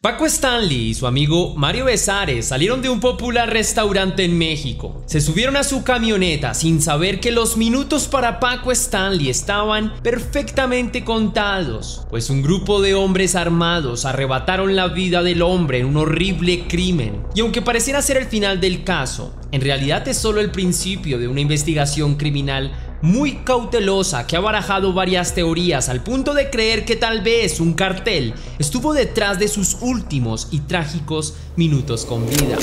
Paco Stanley y su amigo Mario Besares salieron de un popular restaurante en México. Se subieron a su camioneta sin saber que los minutos para Paco Stanley estaban perfectamente contados, pues un grupo de hombres armados arrebataron la vida del hombre en un horrible crimen. Y aunque pareciera ser el final del caso, en realidad es solo el principio de una investigación criminal muy cautelosa que ha barajado varias teorías al punto de creer que tal vez un cartel estuvo detrás de sus últimos y trágicos minutos con vida.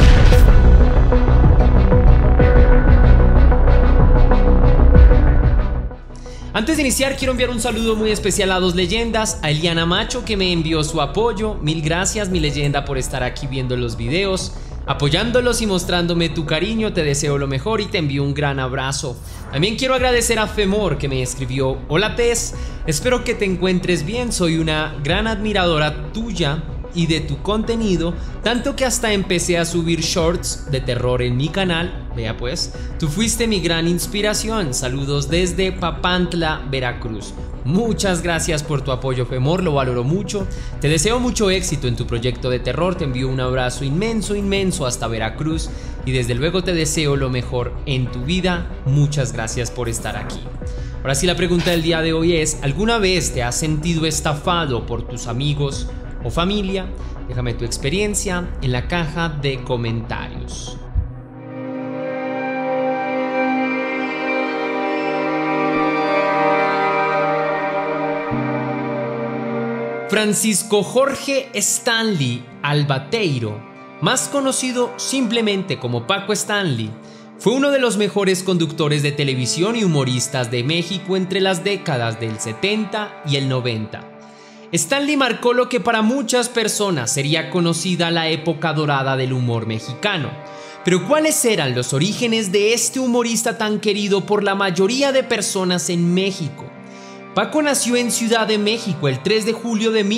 Antes de iniciar, quiero enviar un saludo muy especial a dos leyendas, a Eliana Macho, que me envió su apoyo. Mil gracias, mi leyenda, por estar aquí viendo los videos, apoyándolos y mostrándome tu cariño. Te deseo lo mejor y te envío un gran abrazo. También quiero agradecer a Femor, que me escribió: hola Tess, espero que te encuentres bien, soy una gran admiradora tuya y de tu contenido, tanto que hasta empecé a subir shorts de terror en mi canal. Vea pues, tú fuiste mi gran inspiración. Saludos desde Papantla, Veracruz. Muchas gracias por tu apoyo, Femor, lo valoro mucho. Te deseo mucho éxito en tu proyecto de terror, te envío un abrazo inmenso hasta Veracruz y desde luego te deseo lo mejor en tu vida. Muchas gracias por estar aquí. Ahora sí, la pregunta del día de hoy es: ¿alguna vez te has sentido estafado por tus amigos o familia? Déjame tu experiencia en la caja de comentarios. Francisco Jorge Stanley Albateiro, más conocido simplemente como Paco Stanley, fue uno de los mejores conductores de televisión y humoristas de México entre las décadas del 70 y el 90. Stanley marcó lo que para muchas personas sería conocida la época dorada del humor mexicano. Pero ¿cuáles eran los orígenes de este humorista tan querido por la mayoría de personas en México? Paco nació en Ciudad de México el 3 de julio de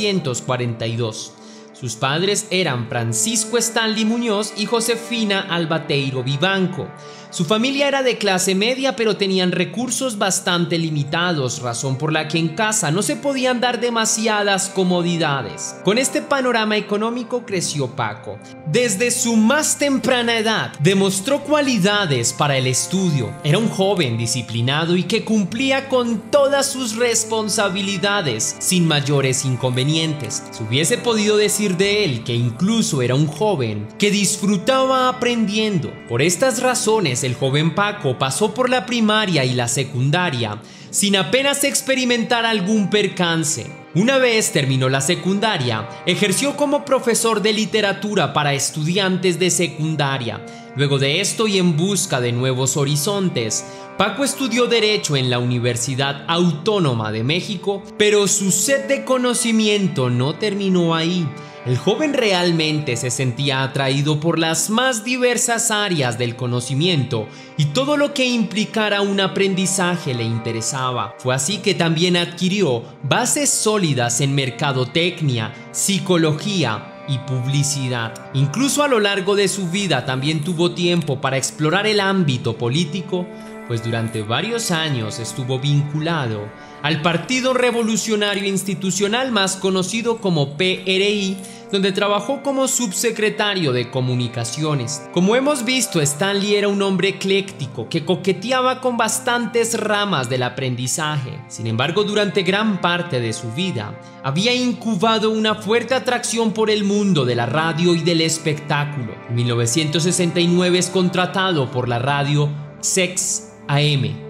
1942. Sus padres eran Francisco Stanley Muñoz y Josefina Albateiro Vivanco. Su familia era de clase media, pero tenían recursos bastante limitados, razón por la que en casa no se podían dar demasiadas comodidades. Con este panorama económico creció Paco. Desde su más temprana edad demostró cualidades para el estudio. Era un joven disciplinado y que cumplía con todas sus responsabilidades sin mayores inconvenientes. Se hubiese podido decir de él que incluso era un joven que disfrutaba aprendiendo. Por estas razones, el joven Paco pasó por la primaria y la secundaria sin apenas experimentar algún percance. Una vez terminó la secundaria, ejerció como profesor de literatura para estudiantes de secundaria. Luego de esto, y en busca de nuevos horizontes, Paco estudió Derecho en la Universidad Autónoma de México, pero su sed de conocimiento no terminó ahí. El joven realmente se sentía atraído por las más diversas áreas del conocimiento y todo lo que implicara un aprendizaje le interesaba. Fue así que también adquirió bases sólidas en mercadotecnia, psicología y publicidad. Incluso a lo largo de su vida también tuvo tiempo para explorar el ámbito político, pues durante varios años estuvo vinculado al Partido Revolucionario Institucional, más conocido como PRI, donde trabajó como subsecretario de Comunicaciones. Como hemos visto, Stanley era un hombre ecléctico que coqueteaba con bastantes ramas del aprendizaje. Sin embargo, durante gran parte de su vida, había incubado una fuerte atracción por el mundo de la radio y del espectáculo. En 1969 es contratado por la radio Sex AM.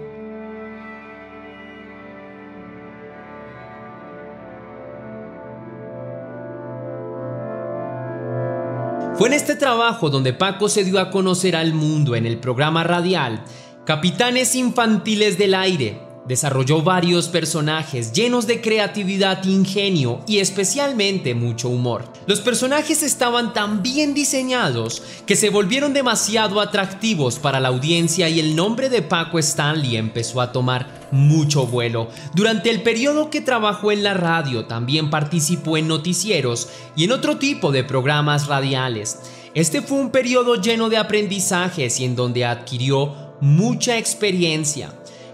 Fue en este trabajo donde Paco se dio a conocer al mundo en el programa radial Capitanes Infantiles del Aire. Desarrolló varios personajes llenos de creatividad, ingenio y especialmente mucho humor. Los personajes estaban tan bien diseñados que se volvieron demasiado atractivos para la audiencia y el nombre de Paco Stanley empezó a tomar mucho vuelo. Durante el periodo que trabajó en la radio, también participó en noticieros y en otro tipo de programas radiales. Este fue un periodo lleno de aprendizajes y en donde adquirió mucha experiencia.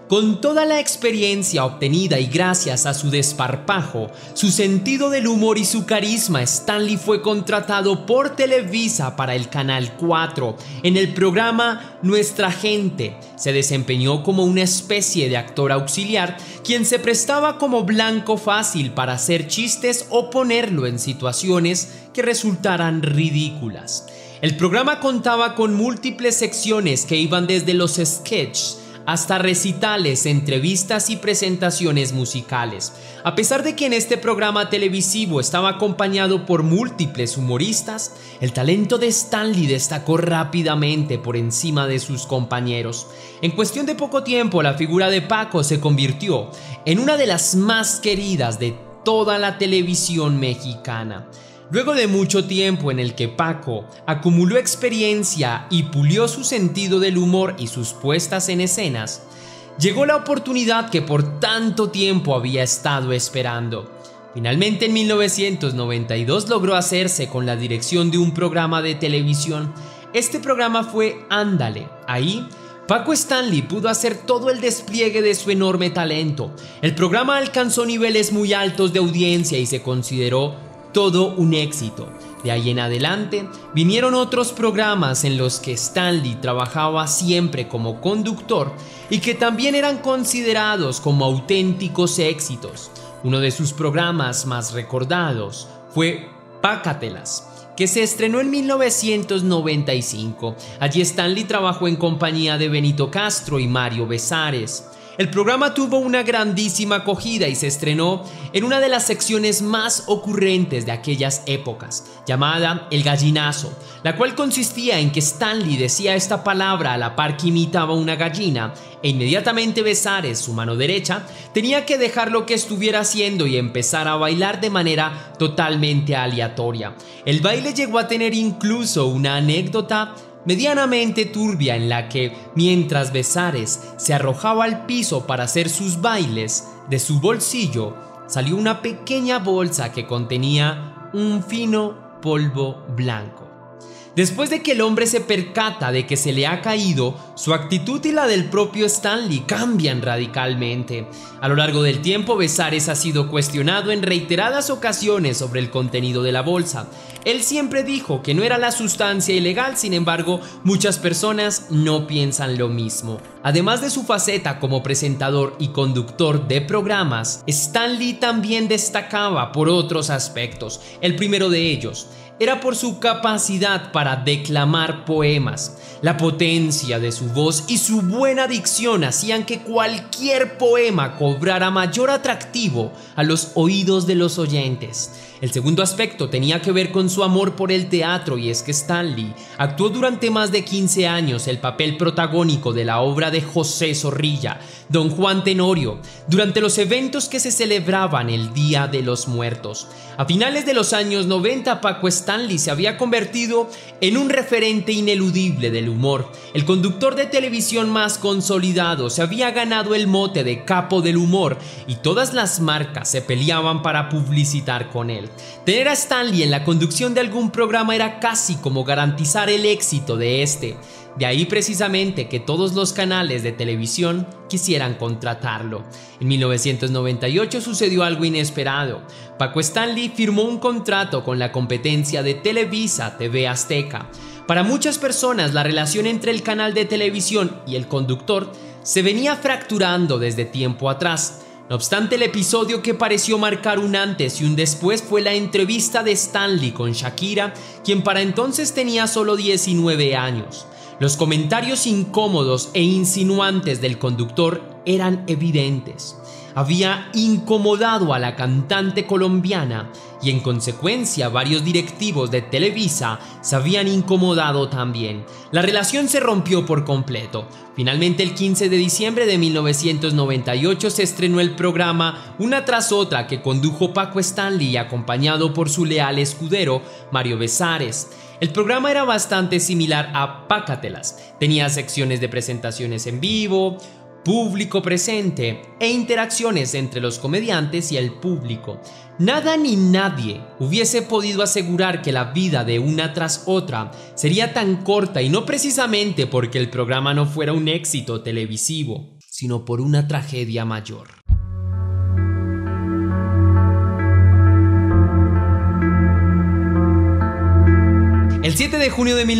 Con toda la experiencia obtenida y gracias a su desparpajo, su sentido del humor y su carisma, Stanley fue contratado por Televisa para el Canal 4. En el programa Nuestra Gente se desempeñó como una especie de actor auxiliar, quien se prestaba como blanco fácil para hacer chistes o ponerlo en situaciones que resultaran ridículas. El programa contaba con múltiples secciones que iban desde los sketches hasta recitales, entrevistas y presentaciones musicales. A pesar de que en este programa televisivo estaba acompañado por múltiples humoristas, el talento de Stanley destacó rápidamente por encima de sus compañeros. En cuestión de poco tiempo, la figura de Paco se convirtió en una de las más queridas de toda la televisión mexicana. Luego de mucho tiempo en el que Paco acumuló experiencia y pulió su sentido del humor y sus puestas en escenas, llegó la oportunidad que por tanto tiempo había estado esperando. Finalmente en 1992 logró hacerse con la dirección de un programa de televisión. Este programa fue Ándale. Ahí Paco Stanley pudo hacer todo el despliegue de su enorme talento. El programa alcanzó niveles muy altos de audiencia y se consideró todo un éxito. De ahí en adelante vinieron otros programas en los que Stanley trabajaba siempre como conductor y que también eran considerados como auténticos éxitos. Uno de sus programas más recordados fue Pácatelas, que se estrenó en 1995. Allí Stanley trabajó en compañía de Benito Castro y Mario Besares. El programa tuvo una grandísima acogida y se estrenó en una de las secciones más ocurrentes de aquellas épocas, llamada El Gallinazo, la cual consistía en que Stanley decía esta palabra a la par que imitaba una gallina e inmediatamente Besares, su mano derecha, tenía que dejar lo que estuviera haciendo y empezar a bailar de manera totalmente aleatoria. El baile llegó a tener incluso una anécdota medianamente turbia en la que, mientras Besares se arrojaba al piso para hacer sus bailes, de su bolsillo salió una pequeña bolsa que contenía un fino polvo blanco. Después de que el hombre se percata de que se le ha caído, su actitud y la del propio Stanley cambian radicalmente. A lo largo del tiempo, Besares ha sido cuestionado en reiteradas ocasiones sobre el contenido de la bolsa. Él siempre dijo que no era la sustancia ilegal, sin embargo, muchas personas no piensan lo mismo. Además de su faceta como presentador y conductor de programas, Stanley también destacaba por otros aspectos. El primero de ellos era por su capacidad para declamar poemas. La potencia de su voz y su buena dicción hacían que cualquier poema cobrara mayor atractivo a los oídos de los oyentes. El segundo aspecto tenía que ver con su amor por el teatro, y es que Stanley actuó durante más de 15 años el papel protagónico de la obra de José Zorrilla, Don Juan Tenorio, durante los eventos que se celebraban el Día de los Muertos. A finales de los años 90, Paco Stanley se había convertido en un referente ineludible del humor. El conductor de televisión más consolidado se había ganado el mote de capo del humor y todas las marcas se peleaban para publicitar con él. Tener a Stanley en la conducción de algún programa era casi como garantizar el éxito de este. De ahí precisamente que todos los canales de televisión quisieran contratarlo. En 1998 sucedió algo inesperado. Paco Stanley firmó un contrato con la competencia de Televisa TV Azteca. Para muchas personas, la relación entre el canal de televisión y el conductor se venía fracturando desde tiempo atrás. No obstante, el episodio que pareció marcar un antes y un después fue la entrevista de Stanley con Shakira, quien para entonces tenía solo 19 años. Los comentarios incómodos e insinuantes del conductor eran evidentes. Había incomodado a la cantante colombiana y en consecuencia varios directivos de Televisa se habían incomodado también. La relación se rompió por completo. Finalmente, el 15 de diciembre de 1998 se estrenó el programa Una tras otra, que condujo Paco Stanley acompañado por su leal escudero Mario Besares. El programa era bastante similar a Pácatelas. Tenía secciones de presentaciones en vivo, público presente e interacciones entre los comediantes y el público. Nada ni nadie hubiese podido asegurar que la vida de Una tras otra sería tan corta, y no precisamente porque el programa no fuera un éxito televisivo, sino por una tragedia mayor. El 7 de junio de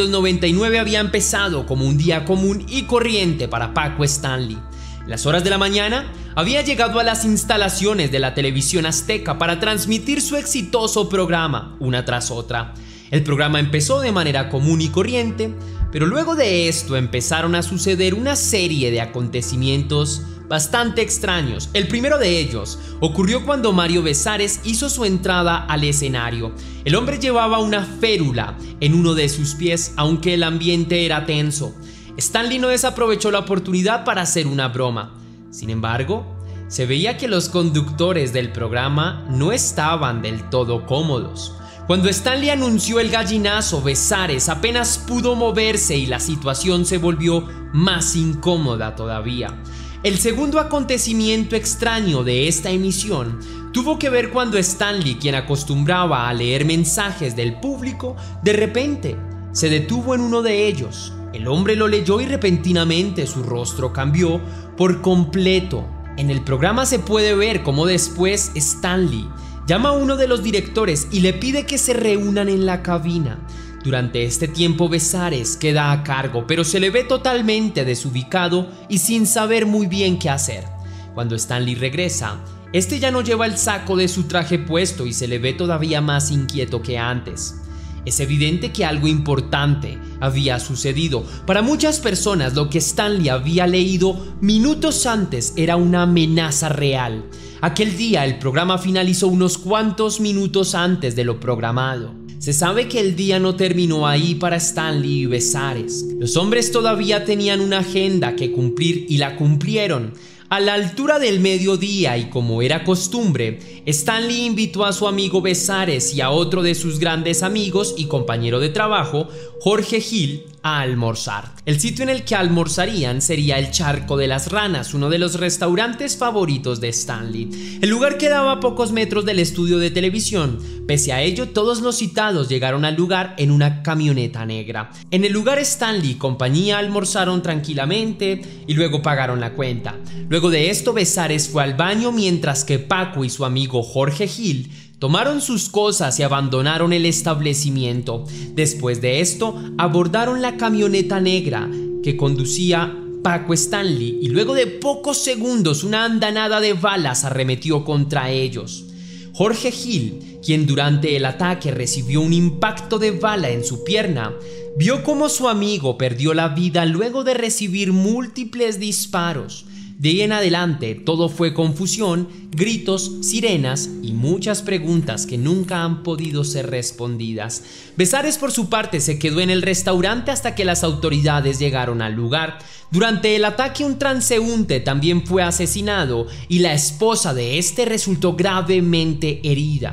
1999 había empezado como un día común y corriente para Paco Stanley. En las horas de la mañana había llegado a las instalaciones de la televisión azteca para transmitir su exitoso programa, una tras otra. El programa empezó de manera común y corriente, pero luego de esto empezaron a suceder una serie de acontecimientos bastante extraños. El primero de ellos ocurrió cuando Mario Besares hizo su entrada al escenario. El hombre llevaba una férula en uno de sus pies, aunque el ambiente era tenso. Stanley no desaprovechó la oportunidad para hacer una broma. Sin embargo, se veía que los conductores del programa no estaban del todo cómodos. Cuando Stanley anunció el gallinazo, Besares apenas pudo moverse y la situación se volvió más incómoda todavía. El segundo acontecimiento extraño de esta emisión tuvo que ver cuando Stanley, quien acostumbraba a leer mensajes del público, de repente se detuvo en uno de ellos. El hombre lo leyó y repentinamente su rostro cambió por completo. En el programa se puede ver cómo después Stanley llama a uno de los directores y le pide que se reúnan en la cabina. Durante este tiempo Besares queda a cargo, pero se le ve totalmente desubicado y sin saber muy bien qué hacer. Cuando Stanley regresa, este ya no lleva el saco de su traje puesto y se le ve todavía más inquieto que antes. Es evidente que algo importante había sucedido. Para muchas personas, lo que Stanley había leído minutos antes era una amenaza real. Aquel día el programa finalizó unos cuantos minutos antes de lo programado. Se sabe que el día no terminó ahí para Stanley y Besares. Los hombres todavía tenían una agenda que cumplir y la cumplieron. A la altura del mediodía y como era costumbre, Stanley invitó a su amigo Besares y a otro de sus grandes amigos y compañero de trabajo, Jorge Gil, a almorzar. El sitio en el que almorzarían sería el Charco de las Ranas, uno de los restaurantes favoritos de Stanley. El lugar quedaba a pocos metros del estudio de televisión. Pese a ello, todos los citados llegaron al lugar en una camioneta negra. En el lugar Stanley y compañía almorzaron tranquilamente y luego pagaron la cuenta. Luego de esto, Besares fue al baño mientras que Paco y su amigo Jorge Gil tomaron sus cosas y abandonaron el establecimiento. Después de esto, abordaron la camioneta negra que conducía Paco Stanley y luego de pocos segundos una andanada de balas arremetió contra ellos. Jorge Gil, quien durante el ataque recibió un impacto de bala en su pierna, vio cómo su amigo perdió la vida luego de recibir múltiples disparos. De ahí en adelante todo fue confusión, gritos, sirenas y muchas preguntas que nunca han podido ser respondidas. Besares por su parte se quedó en el restaurante hasta que las autoridades llegaron al lugar. Durante el ataque un transeúnte también fue asesinado y la esposa de este resultó gravemente herida.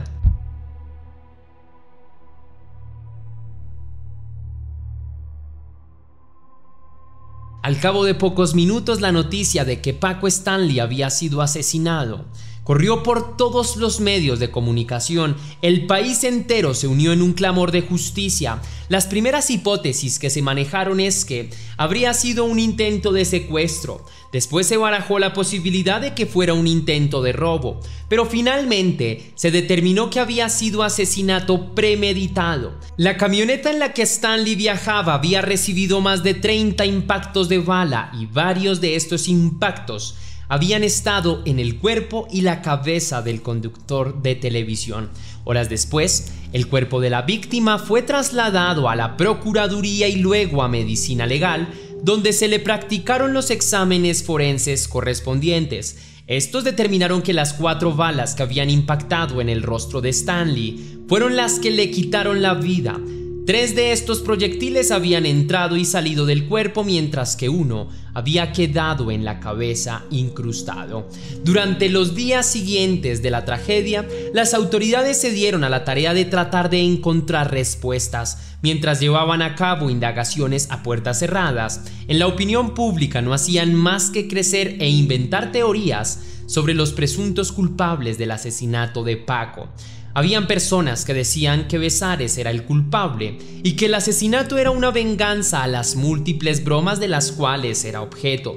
Al cabo de pocos minutos, la noticia de que Paco Stanley había sido asesinado corrió por todos los medios de comunicación. El país entero se unió en un clamor de justicia. Las primeras hipótesis que se manejaron es que habría sido un intento de secuestro. Después se barajó la posibilidad de que fuera un intento de robo, pero finalmente se determinó que había sido asesinato premeditado. La camioneta en la que Stanley viajaba había recibido más de 30 impactos de bala y varios de estos impactos habían estado en el cuerpo y la cabeza del conductor de televisión. Horas después, el cuerpo de la víctima fue trasladado a la Procuraduría y luego a Medicina Legal, donde se le practicaron los exámenes forenses correspondientes. Estos determinaron que las 4 balas que habían impactado en el rostro de Stanley fueron las que le quitaron la vida. 3 de estos proyectiles habían entrado y salido del cuerpo, mientras que uno había quedado en la cabeza incrustado. Durante los días siguientes de la tragedia, las autoridades se dieron a la tarea de tratar de encontrar respuestas. Mientras llevaban a cabo indagaciones a puertas cerradas, en la opinión pública no hacían más que crecer e inventar teorías sobre los presuntos culpables del asesinato de Paco. Habían personas que decían que Besares era el culpable y que el asesinato era una venganza a las múltiples bromas de las cuales era objeto.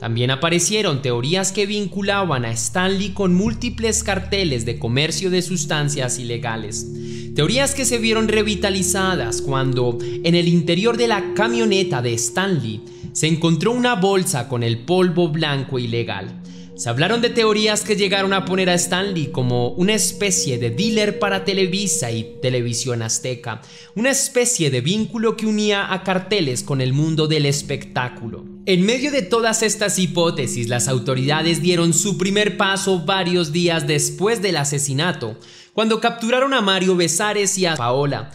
También aparecieron teorías que vinculaban a Stan Lee con múltiples carteles de comercio de sustancias ilegales. Teorías que se vieron revitalizadas cuando en el interior de la camioneta de Stan Lee se encontró una bolsa con el polvo blanco ilegal. Se hablaron de teorías que llegaron a poner a Stan Lee como una especie de dealer para Televisa y Televisión Azteca, una especie de vínculo que unía a carteles con el mundo del espectáculo. En medio de todas estas hipótesis, las autoridades dieron su primer paso varios días después del asesinato, cuando capturaron a Mario Besares y a Paola.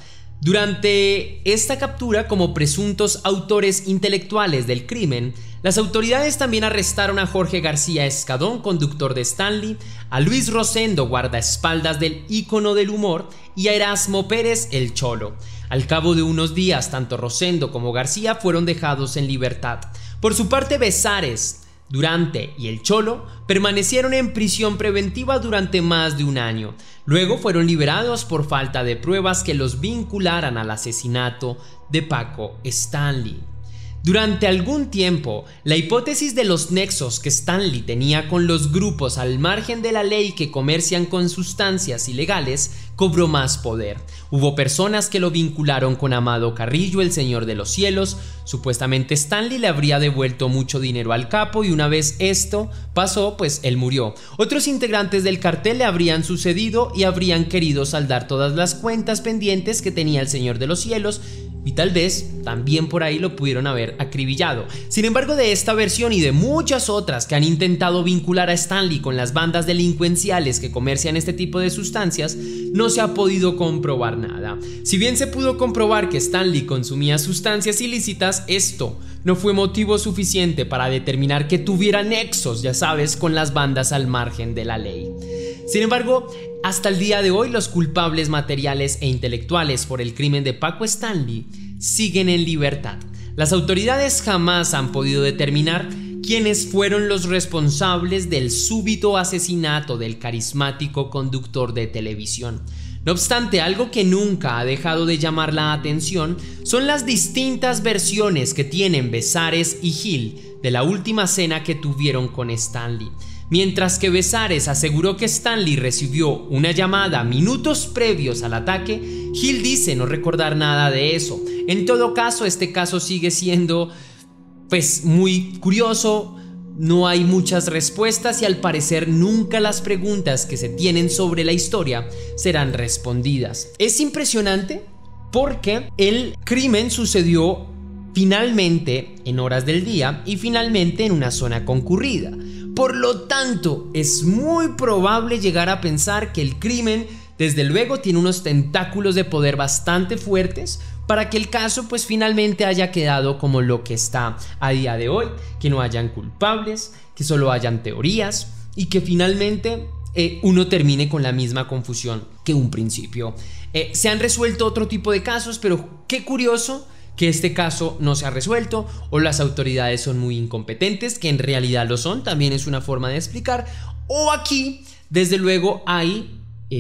Durante esta captura como presuntos autores intelectuales del crimen, las autoridades también arrestaron a Jorge García Escadón, conductor de Stan Lee, a Luis Rosendo, guardaespaldas del ícono del humor, y a Erasmo Pérez, el Cholo. Al cabo de unos días, tanto Rosendo como García fueron dejados en libertad. Por su parte, Besares, Durante y el Cholo permanecieron en prisión preventiva durante más de un año. Luego fueron liberados por falta de pruebas que los vincularan al asesinato de Paco Stanley. Durante algún tiempo, la hipótesis de los nexos que Stan Lee tenía con los grupos al margen de la ley que comercian con sustancias ilegales cobró más poder. Hubo personas que lo vincularon con Amado Carrillo, el Señor de los Cielos. Supuestamente Stan Lee le habría devuelto mucho dinero al capo y una vez esto pasó, pues él murió. Otros integrantes del cartel le habrían sucedido y habrían querido saldar todas las cuentas pendientes que tenía el Señor de los Cielos, y tal vez también por ahí lo pudieron haber acribillado. Sin embargo, de esta versión y de muchas otras que han intentado vincular a Stan Lee con las bandas delincuenciales que comercian este tipo de sustancias, no se ha podido comprobar nada. Si bien se pudo comprobar que Stan Lee consumía sustancias ilícitas, esto no fue motivo suficiente para determinar que tuviera nexos, ya sabes, con las bandas al margen de la ley. Sin embargo, hasta el día de hoy los culpables materiales e intelectuales por el crimen de Paco Stanley siguen en libertad. Las autoridades jamás han podido determinar quiénes fueron los responsables del súbito asesinato del carismático conductor de televisión. No obstante, algo que nunca ha dejado de llamar la atención son las distintas versiones que tienen Besares y Gil de la última cena que tuvieron con Stanley. Mientras que Besares aseguró que Stanley recibió una llamada minutos previos al ataque, Gil dice no recordar nada de eso. En todo caso, este caso sigue siendo pues muy curioso. No hay muchas respuestas y al parecer nunca las preguntas que se tienen sobre la historia serán respondidas. Es impresionante porque el crimen sucedió finalmente en horas del día y finalmente en una zona concurrida. Por lo tanto, es muy probable llegar a pensar que el crimen, desde luego, tiene unos tentáculos de poder bastante fuertes para que el caso pues finalmente haya quedado como lo que está a día de hoy, que no hayan culpables, que solo hayan teorías y que finalmente uno termine con la misma confusión que un principio. Se han resuelto otro tipo de casos, pero qué curioso que este caso no se ha resuelto, o las autoridades son muy incompetentes, que en realidad lo son, también es una forma de explicar, o aquí desde luego hay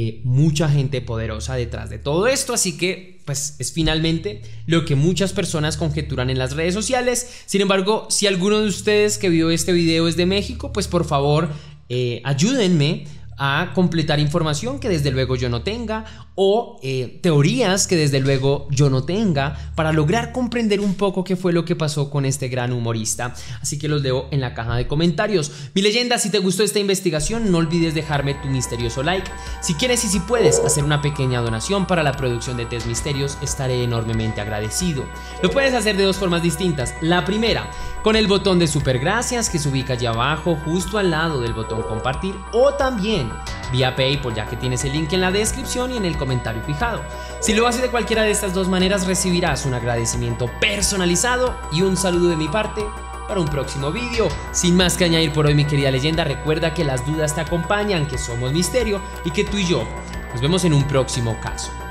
mucha gente poderosa detrás de todo esto, así que pues es finalmente lo que muchas personas conjeturan en las redes sociales. Sin embargo, si alguno de ustedes que vio este video es de México, pues por favor ayúdenme a completar información que desde luego yo no tenga, o teorías que desde luego yo no tenga, para lograr comprender un poco qué fue lo que pasó con este gran humorista. Así que los leo en la caja de comentarios. Mi leyenda, si te gustó esta investigación, no olvides dejarme tu misterioso like. Si quieres y si puedes hacer una pequeña donación para la producción de Test Misterios, estaré enormemente agradecido. Lo puedes hacer de dos formas distintas. La primera, con el botón de super gracias que se ubica allí abajo, justo al lado del botón compartir, o también vía PayPal, ya que tienes el link en la descripción y en el comentario fijado. Si lo haces de cualquiera de estas dos maneras, recibirás un agradecimiento personalizado y un saludo de mi parte para un próximo vídeo. Sin más que añadir por hoy, mi querida leyenda, recuerda que las dudas te acompañan, que somos misterio y que tú y yo nos vemos en un próximo caso.